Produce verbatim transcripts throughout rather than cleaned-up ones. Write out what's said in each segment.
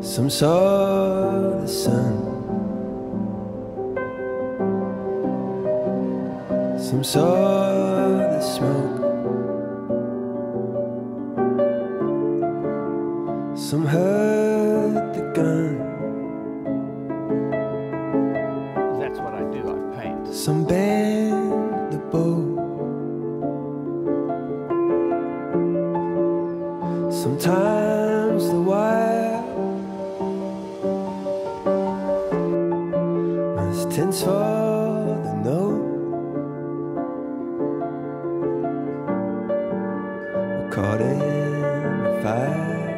Some saw the sun, some saw the smoke, some heard the gun. That's what I do, I paint. Some bend the bow. Sometimes the wire is tense for the no. We're caught in the fire.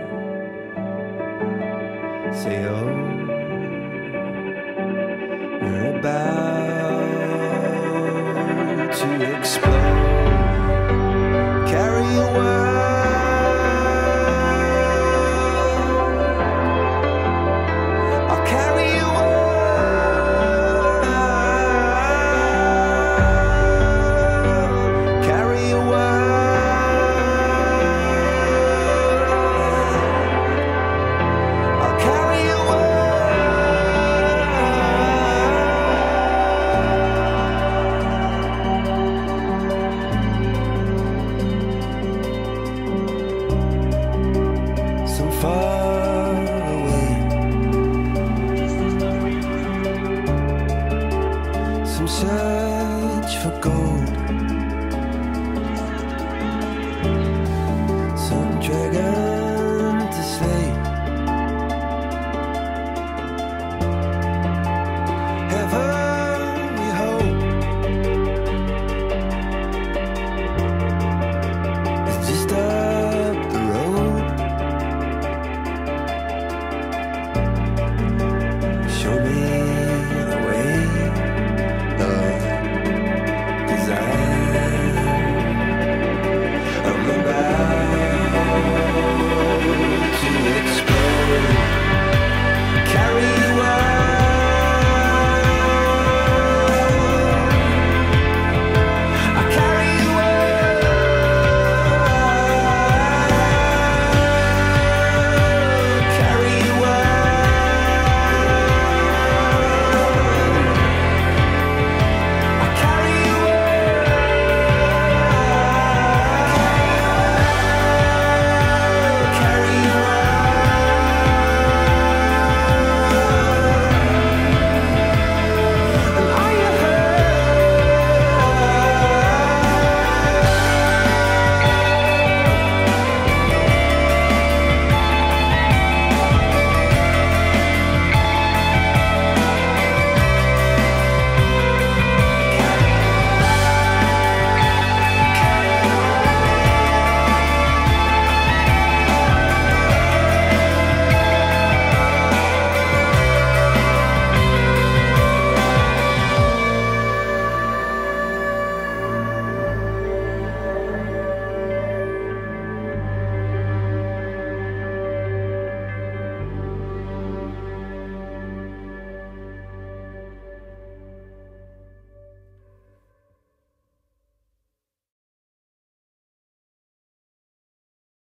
Say oh, we're about to explode. Carry a word. Far away, some search for gold.